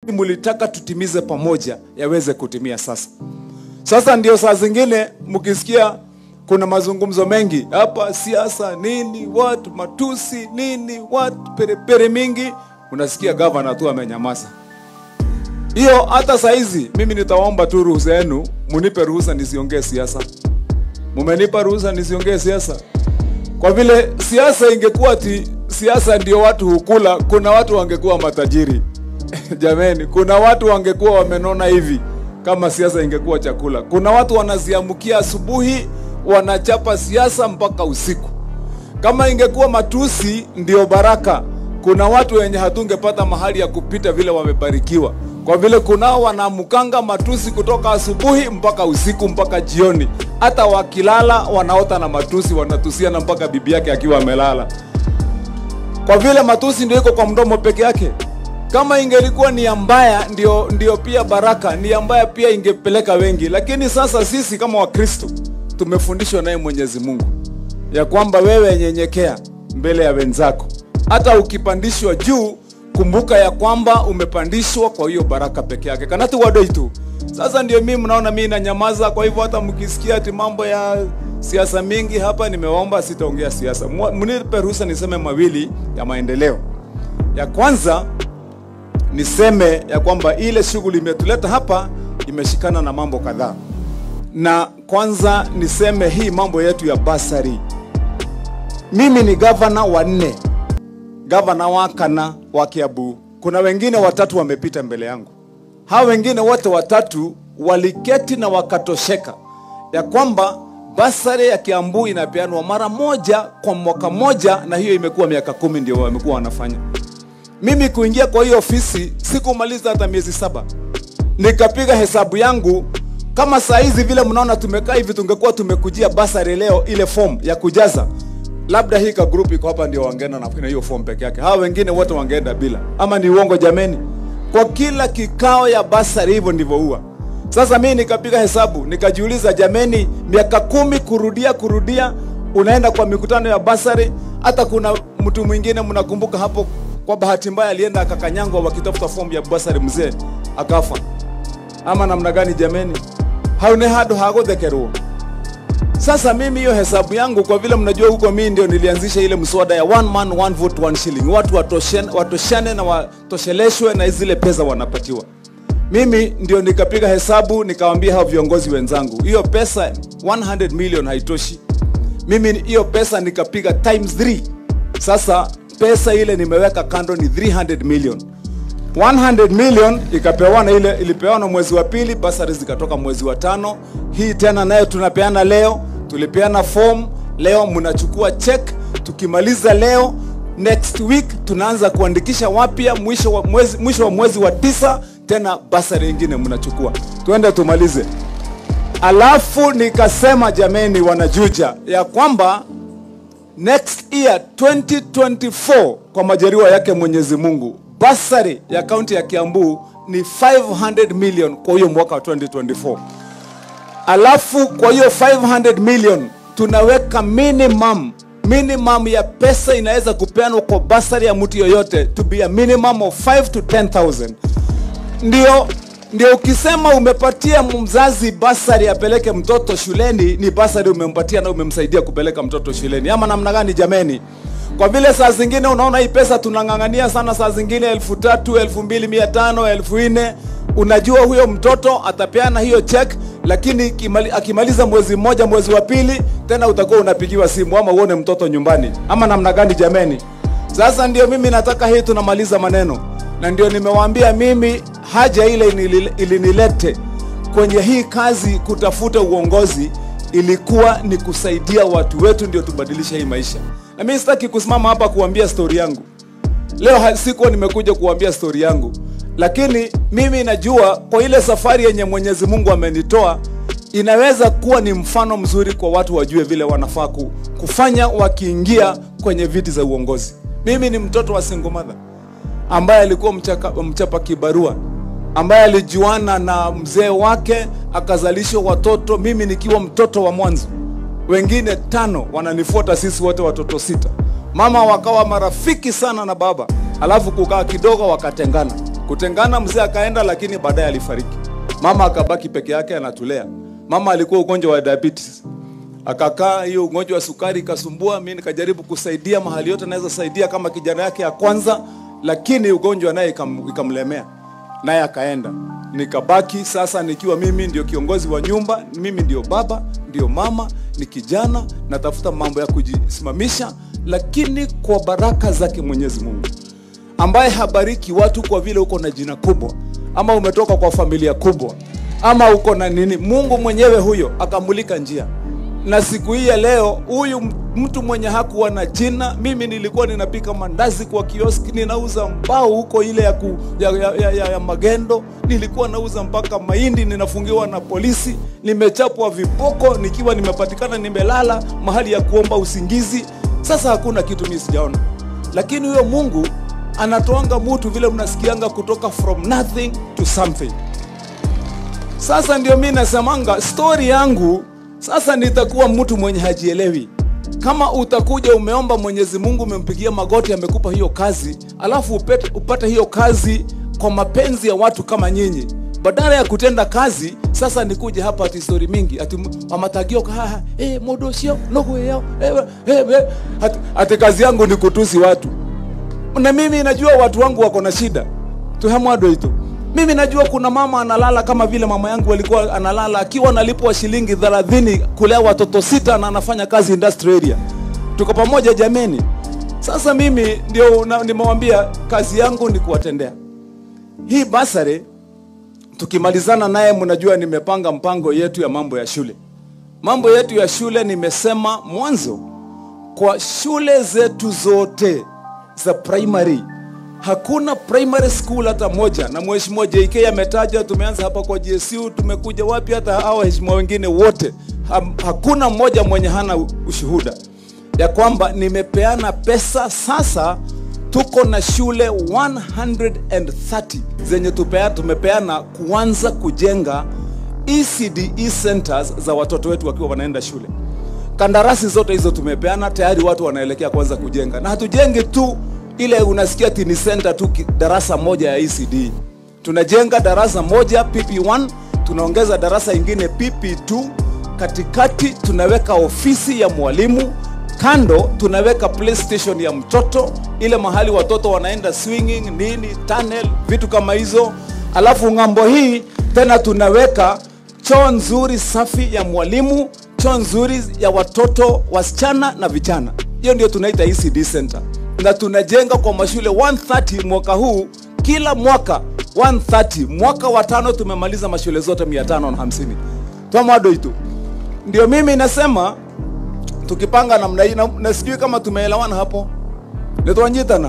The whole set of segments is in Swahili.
mulitaka tutimize pamoja yaweze kutimia sasa. Sasa ndio saa zingine mkisikia kuna mazungumzo mengi hapa, siasa nini, watu matusi nini, watu perepere mingi, unasikia governor tu amenyamaza. Hiyo hata saizi mimi nitaomba tu ruhusa yenu, munipe ruhusa nisiongee siasa. Mumenipa ruhusa nisiongee siasa. Kwa vile siasa ingekuwa ati siasa ndio watu hukula, kuna watu wangekuwa matajiri. Jameni, kuna watu wangekuwa wamenona hivi kama siasa ingekuwa chakula. Kuna watu wanaziamukia asubuhi, wanachapa siasa mpaka usiku. Kama ingekuwa matusi ndio baraka, kuna watu wenye hatungepata mahali ya kupita vile wamebarikiwa. Kwa vile kunao wanamukanga matusi kutoka asubuhi mpaka usiku mpaka jioni. Hata wakilala wanaota na matusi, wanatusiana mpaka bibi yake akiwa amelala. Kwa vile matusi ndio iko kwa mdomo peke yake. Kama ingelikuwa ni mbaya ndio pia baraka, ni mbaya pia ingepeleka wengi. Lakini sasa sisi kama Wakristo tumefundishwa naye Mwenyezi Mungu ya kwamba wewe nyenyekea mbele ya wenzako. Hata ukipandishwa juu, kumbuka ya kwamba umepandishwa kwa hiyo baraka peke yake. Kanatu wadoi tu. Sasa ndio mimi mnaona mimi na nyamaza. Kwa hivyo hata mkisikia ati mambo ya siasa mingi hapa, nimewaomba sitaongea siasa. Mnipe ruhusa niseme mawili ya maendeleo. Ya kwanza niseme ya kwamba ile shughuli imetuleta hapa imeshikana na mambo kadhaa. Na kwanza niseme hii mambo yetu ya basari. Mimi ni governor wa 4. Governor wa Kana wa Kiambu. Kuna wengine 3 wamepita mbele yangu. Hao wengine wote 3 waliketi na wakatosheka ya kwamba basari ya Kiambu inapeanwa mara moja kwa mwaka moja, na hiyo imekuwa miaka 10 ndio wamekuwa wanafanya. Mimi kuingia kwa hiyo ofisi sikumaliza hata miezi 7. Nikapiga hesabu yangu, kama saa hizi vile mnaona tumekaa hivi, tungekuwa tumekujia basari leo ile form ya kujaza, labda hii ka group iko hapa ndio wangeenda na hiyo form peke yake. Hao wengine wote wangeenda bila. Ama ni uongo jameni? Kwa kila kikao ya basari hivyo ndivyo huwa. Sasa mimi nikapiga hesabu, nikajiuliza jameni, miaka 10 kurudia unaenda kwa mikutano ya basari. Hata kuna mtu mwingine mnakumbuka hapo, kwa bahati mbaya alienda akakanyangwa wakitafuta form ya basari, mzee akafa. Ama namna gani jameni? Haune hado hagothekerwo. Sasa mimi hiyo hesabu yangu, kwa vile mnajua huko mimi ndio nilianzisha ile mswada ya 1 man 1 vote 1 shilling. Watu watoshane na watosheleshwe na zile pesa wanapatiwa. Mimi ndio nikapiga hesabu, nikawaambia hao viongozi wenzangu, hiyo pesa 100 million haitoshi. Mimi hiyo pesa nikapiga times 3. Sasa pesa ile nimeweka kando ni 300 million. 100 million ikapewana, ile ilipewana mwezi wa 2, basari zikatoka mwezi wa 5. Hii tena nayo tunapeana leo, tulipeana form leo, mnachukua check. Tukimaliza leo, next week tunaanza kuandikisha wapya, mwisho wa mwezi wa 9 tena basari nyingine mnachukua. Tuende tumalize. Alafu nikasema jameni wanajuja ya kwamba next year 2024 kwa majaliwa yake Mwenyezi Mungu, basari ya kaunti ya Kiambu ni 500 million kwa hiyo mwaka wa 2024. Alafu kwa hiyo 500 million tunaweka minimum ya pesa inaweza kupeanwa kwa basari ya mtu yoyote to be a minimum of 5 to 10,000. Ndio ukisema umepatia mzazi basari apeleke mtoto shuleni, ni basari umempatia na umemsaidia kupeleka mtoto shuleni. Ama namna gani jameni? Kwa vile saa zingine unaona hii pesa tunangangania sana, saa zingine 3,000, 2,500, 4,000. Unajua huyo mtoto atapeana hiyo check, lakini akimaliza mwezi mmoja, mwezi wa 2 tena utakuwa unapigiwa simu ama uone mtoto nyumbani. Ama namna gani jameni? Sasa ndio mimi nataka hii tunamaliza maneno. Na ndio nimewaambia mimi haja ile ilinilete kwenye hii kazi kutafuta uongozi ilikuwa ni kusaidia watu wetu ndio tubadilishe hii maisha. Na mimi sitaki kusimama hapa kuambia story yangu. Leo sikuwa nimekuja kuambia story yangu. Lakini mimi najua kwa ile safari yenye Mwenyezi Mungu amenitoa inaweza kuwa ni mfano mzuri kwa watu wajue vile wanafaa kufanya wakiingia kwenye viti za uongozi. Mimi ni mtoto wa single mother ambaye alikuwa mchapa kibarua, ambaye alijuana na mzee wake akazalisha watoto, mimi nikiwa mtoto wa mwanzo. Wengine 5 wananifuata, sisi wote watoto 6. Mama wakawa marafiki sana na baba, alafu kukaa kidogo wakatengana. Kutengana, mzee akaenda, lakini baadaye alifariki. Mama akabaki peke yake anatulea. Mama alikuwa ugonjwa wa diabetes. Akakaa, hiyo ugonjwa wa sukari ikasumbua. Mimi nikajaribu kusaidia mahali yote naweza saidia kama kijana yake ya kwanza, lakini ugonjwa naye ikamlemea. Naye akaenda. Nikabaki sasa nikiwa mimi ndio kiongozi wa nyumba, mimi ndio baba, ndio mama, ni kijana, natafuta mambo ya kujisimamisha, lakini kwa baraka zake Mwenyezi Mungu, ambaye habariki watu kwa vile uko na jina kubwa, ama umetoka kwa familia kubwa, ama uko na nini. Mungu mwenyewe huyo akamulika njia. Na siku hii ya leo, huyu mtu mwenye hakuwa na jina, mimi nilikuwa ninapika mandazi kwa kioski, ninauza mbao huko ile ya magendo, nilikuwa nauza mpaka mahindi, ninafungiwa na polisi, nimechapwa viboko, nikiwa nimepatikana nimelala mahali ya kuomba usingizi. Sasa hakuna kitu mimi sijaona. Lakini huyo Mungu anatoanga mtu vile mnasikianga kutoka from nothing to something. Sasa ndio mimi nasemanga story yangu. Sasa nitakuwa mtu mwenye hajielewi. Kama utakuja umeomba Mwenyezi Mungu, umempigia magoti, amekupa hiyo kazi, alafu upate hiyo kazi kwa mapenzi ya watu kama nyinyi, badala ya kutenda kazi. Sasa nikuje hapa ati story mingi ati Wamatangi modo sio nogo yao ati kazi yangu ni kutusi watu. Na mimi najua watu wangu wako na shida. Tuhamwado ito. Mimi najua kuna mama analala kama vile mama yangu alikuwa analala, akiwa analipwa shilingi 30 kulea watoto 6 na anafanya kazi industry area. Tuko pamoja jameni. Sasa mimi ndio nimewambia kazi yangu ni kuwatendea. Hii basari tukimalizana naye, mnajua nimepanga mpango yetu ya mambo ya shule. Mambo yetu ya shule nimesema mwanzo, kwa shule zetu zote za primary, hakuna primary school hata moja, na mheshimiwa JK ametaja, tumeanza hapa kwa GSU, tumekuja wapi hata hao waheshimiwa wengine wote, hakuna mmoja mwenye hana ushuhuda ya kwamba nimepeana pesa. Sasa tuko na shule 130 zenye tumepeana kuanza kujenga ECDE centers za watoto wetu wakiwa wanaenda shule. Kandarasi zote hizo tumepeana tayari, watu wanaelekea kuanza kujenga. Na hatujenge tu ile unasikia tini center tu darasa moja ya ECD. Tunajenga darasa moja PP1, tunaongeza darasa ingine PP2, katikati tunaweka ofisi ya mwalimu, kando tunaweka PlayStation ya mtoto, ile mahali watoto wanaenda swinging nini, tunnel, vitu kama hizo. Alafu ngambo hii tena tunaweka choo nzuri safi ya mwalimu, choo nzuri ya watoto wasichana na vijana. Hiyo ndio tunaita ECD center. Na tunajenga kwa mashule 130 mwaka huu, kila mwaka 130. Mwaka wa 5 tumemaliza mashule zote 550. Tuamado itu. Ndio mimi nasema tukipanga namna hii, na sijui kama tumeelewana hapo. Nitwanyitana.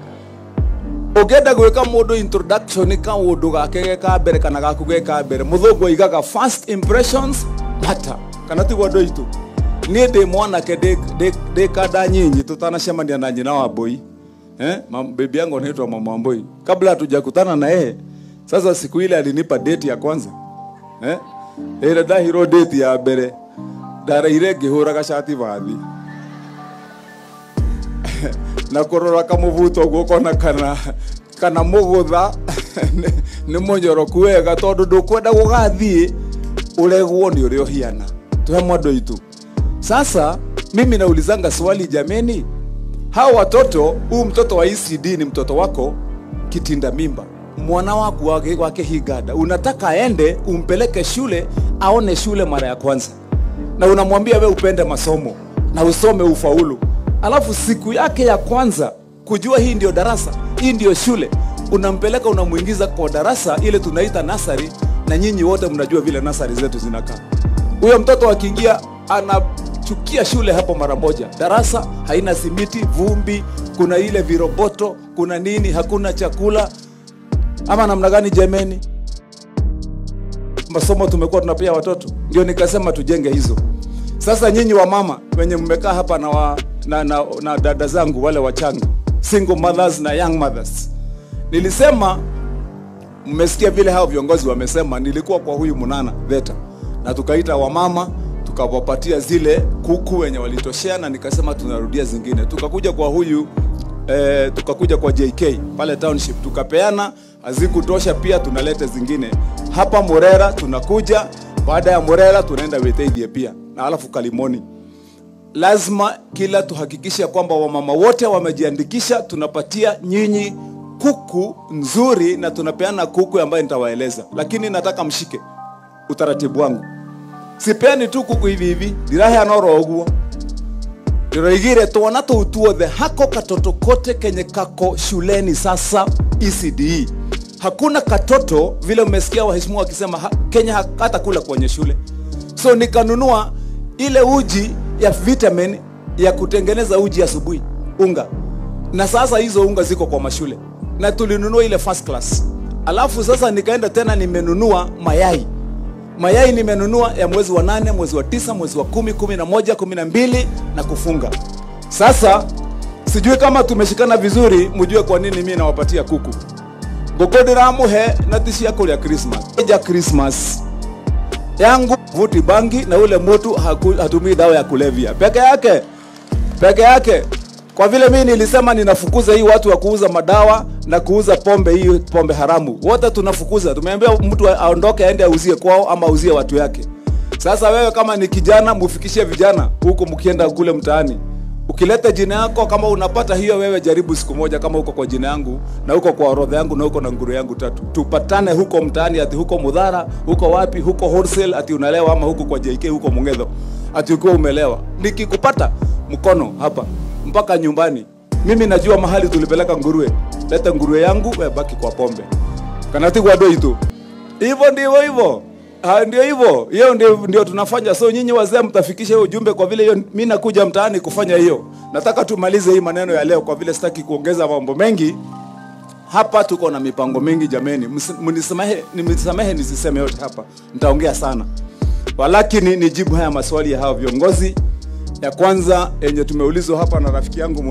Ogeda gweka modo introduction ka wodo gake ka bere kana gakugeka bere muthogo igaga first impressions matter. Kana ti wodo itu. Ni de mwana ke de kada nyinyi tutanashemania na nyina wa boy. Baby yangu anaitwa mama Mboi. Kabla hatujakutana na yeye, sasa siku ile alinipa date ya kwanza. Ile da hero date ya bere. Dara irege hora gashati bathi. Na korora kamuvuto goko na kana mugutha ni munyoroku wega tondu ndukwenda gugathie uregwo ni urio hiana. Tuhe mwado itu. Sasa mimi naulizanga swali jameni, hao watoto, huu mtoto wa ECD ni mtoto wako kitinda mimba, mwana wako wake higada, unataka aende umpeleke shule, aone shule mara ya kwanza, na unamwambia we upende masomo na usome ufaulu. Alafu siku yake ya kwanza kujua hii ndio darasa, hii ndio shule, unampeleka unamuingiza kwa darasa ile tunaita nursery, na nyinyi wote mnajua vile nursery zetu zinakaa. Huyo mtoto akiingia anachukia shule hapo mara moja. Darasa haina simiti, vumbi, kuna ile viroboto, kuna nini, hakuna chakula. Ama namna gani jameni? Masomo tumekuwa tunapea watoto. Ndio nikasema tujenge hizo. Sasa nyinyi wa mama wenye mmekaa hapa na dada zangu wale wachanga, single mothers na young mothers, nilisema, mmesikia vile hao viongozi wamesema, nilikuwa kwa huyu Munana Veta na tukaita wamama, tukawapatia zile kuku wenye walitoshea, na nikasema tunarudia zingine. Tukakuja kwa huyu tukakuja kwa JK pale township, tukapeana hazikutosha, pia tunaleta zingine hapa Murera. Tunakuja baada ya Murera tunaenda Wetegi pia na alafu Kalimoni. Lazima kila tuhakikisha kwamba wamama wote wamejiandikisha. Tunapatia nyinyi kuku nzuri na tunapeana kuku ambayo nitawaeleza, lakini nataka mshike utaratibu wangu. Sipeani tu kuku hivi hivi dirahe anoro oguo ndiroigire tuona tutuothe hako katoto kote kenye kako shuleni sasa ECDE. Hakuna katoto vile umesikia waheshimiwa wakisema Kenya hata kula kwenye shule. So nikanunua ile uji ya vitamin ya kutengeneza uji asubuhi, unga. Na sasa hizo unga ziko kwa mashule. Na tulinunua ile first class. Alafu sasa nikaenda tena nimenunua mayai. Mayai nimenunua ya mwezi wa 8, mwezi wa 9, mwezi wa 10, 11, 12 na kufunga. Sasa sijui kama tumeshikana vizuri, mjue kwa nini mimi nawapatia kuku. Gokodera muhe na tishia kule ya Christmas. Ya Christmas yangu vuti bangi na ule mtu hatumii dawa ya kulevya. Peke yake. Kwa vile mimi nilisema ninafukuza hii watu wa kuuza madawa na kuuza pombe, hii pombe haramu. Wote tunafukuza. Tumeambia mtu aondoke aende auzie kwao ama auzie watu yake. Sasa wewe kama ni kijana, mufikishie vijana huko mkienda kule mtaani. Ukileta jina yako kama unapata hiyo, wewe jaribu siku moja kama uko kwa jina yangu na uko kwa orodha yangu na uko na nguru yangu 3. Tupatane huko mtaani, ati huko Mudhara, huko wapi, huko wholesale ati unalewa, ama huko kwa JK, huko Mungetho ati uko umelewa. Nikikupata mkono hapa mpaka nyumbani. Mimi najua mahali tulipeleka nguruwe. Leta nguruwe yangu, wewe baki kwa pombe. Kanati kwa doi tu. Hivyo ndivyo hivyo. Ndio hivyo. Hiyo ndio tunafanya. So nyinyi wazee mtafikisha hiyo ujumbe, kwa vile hiyo mimi nakuja mtaani kufanya hiyo. Nataka tumalize hii maneno ya leo kwa vile sitaki kuongeza mambo mengi. Hapa tuko na mipango mingi jameni. Mnisamehe nisiseme yote hapa. Nitaongea sana. Walakini nijibu haya maswali ya hao viongozi. Ya kwanza yenye tumeulizwa hapa na rafiki yangu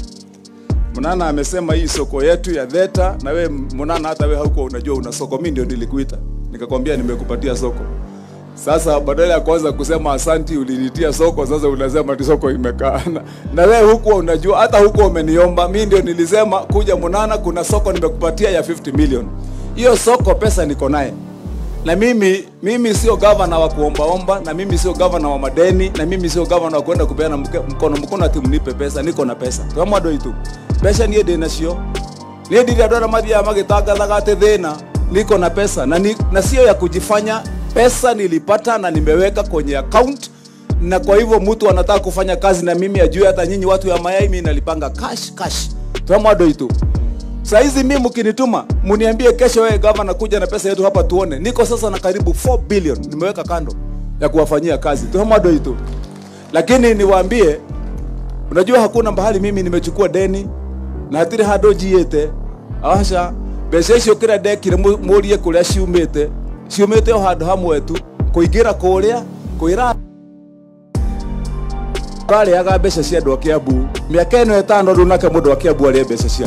Munana amesema hii soko yetu ya Theta, na we Munana hata we hauko unajua una soko, mimi ndio nilikuita. Nikakwambia nimekupatia soko. Sasa badala ya kwanza kusema asanti ulinitia soko, sasa unasema ati soko imekaa. Na wewe huko unajua, hata huko umeniomba, mimi ndio nilisema kuja Munana kuna soko nimekupatia ya 50 million. Hiyo soko pesa niko naye. Na mimi sio governor wa kuomba, na mimi sio governor wa madeni, na mimi sio governor wa kwenda kupeana mkono ati mnipe pesa. Niko na pesa. Kama ndo itu. Pesa ni deni sio. Ni deni adora madia magitaka thagate thena. Niko na pesa na sio ya kujifanya. Pesa nilipata na nimeweka kwenye account, na kwa hivyo mtu anataka kufanya kazi na mimi ajue hata nyinyi watu ya mayai mimi nalipanga cash. Kama ndo itu. Saizi mimi mkinituma, muniambie kesho wewe governor kuja na pesa yetu hapa tuone. Niko sasa na karibu 4 billion nimeweka kando ya kuwafanyia kazi. Tuhomado hitu. Lakini niwaambie, unajua hakuna mahali mimi nimechukua deni na hatiri hado jiete. Asha, besesho kira deki murie kuria ciumete. Ciumete o hado hamwe tu kuigira kuria, kuira kale aga besha cia ndo Kiambu. Miaka eno 5 ndunake mundu wa Kiambu ari besha cia